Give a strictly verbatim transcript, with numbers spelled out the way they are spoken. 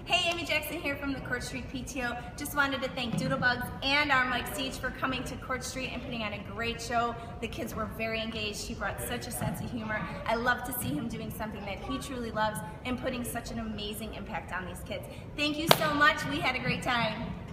Hey, Amy Jackson here from the Court Street P T O. Just wanted to thank Doodlebugs and our Mike Siege for coming to Court Street and putting on a great show. The kids were very engaged. He brought such a sense of humor. I love to see him doing something that he truly loves and putting such an amazing impact on these kids. Thank you so much. We had a great time.